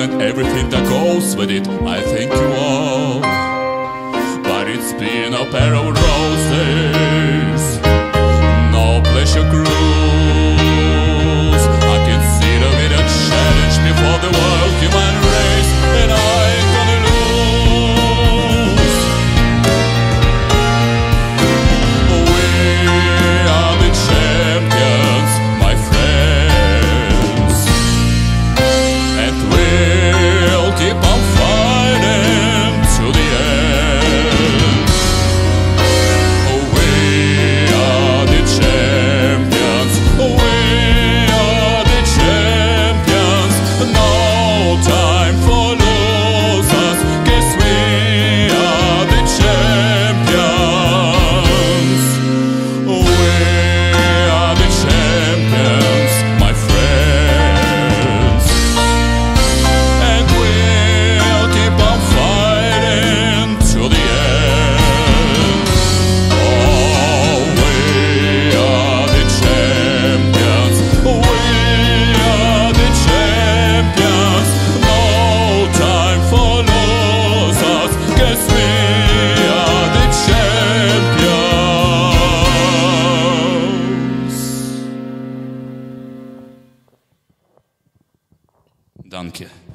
and everything that goes with it. I thank you all, but it's been a pair of roses, no pleasure cruise. I can see the way that challenge me for the world human race, and I ain't gonna lose. We are the champions, my friends, and we'll keep on fighting to the end. We are the champions, we are the champions. No time for losers, guess we are the champions. We are the champions, my friends, and we'll keep on fighting to the end. Oh, we are the champions, we are the champions. No time for losers, guess we are the champions. Danke.